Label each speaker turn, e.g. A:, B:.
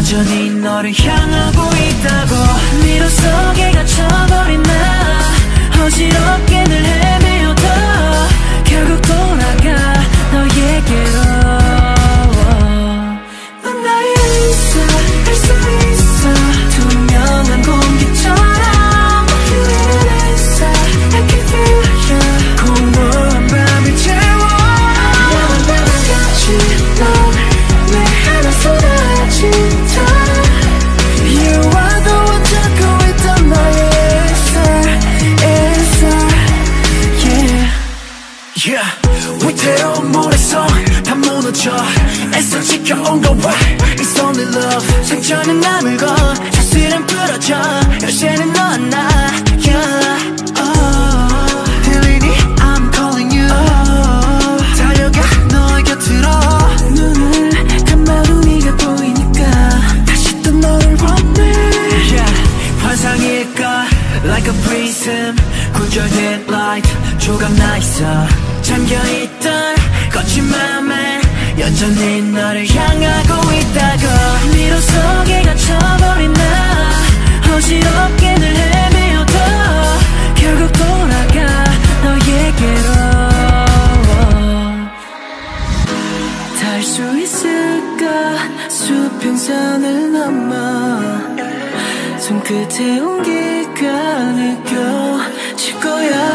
A: 여전히 너를 향하고 있다고. 미로 속에 갇혀버린 나 어지럽게 늘 헤매어도 결국 돌아가 너에게로. 넌 나의 있어 할 수 있어 투명한 공기처럼 그리는 있어 I can feel you 공허한 밤을 채워 야만 밤까지 넌 내 하나 쏟아진 time You are the one 찾고 있던 나의 answer Yeah Yeah 위태로운 물에서 다 무너져 애써 지켜온 거와 It's only love 상처는 나물고 사슬은 부러져 열쇠는 너와 나 Yeah 들리니 I'm calling you 달려가 너의 곁으로 눈을 감아도 네가 보이니까 다시 또 너를 원해 Yeah 환상일까 Like a prism 굴절된 light 조각 나있어 잠겨있던 거친 맘에 여전히 너를 향하고 있다고. 미로 속에 갇혀버린 나 어지럽게 늘 헤매어도 결국 돌아가 너에게로. 닿을 수 있을까 수평선을 넘어 손끝에 온기가 느껴질 거야.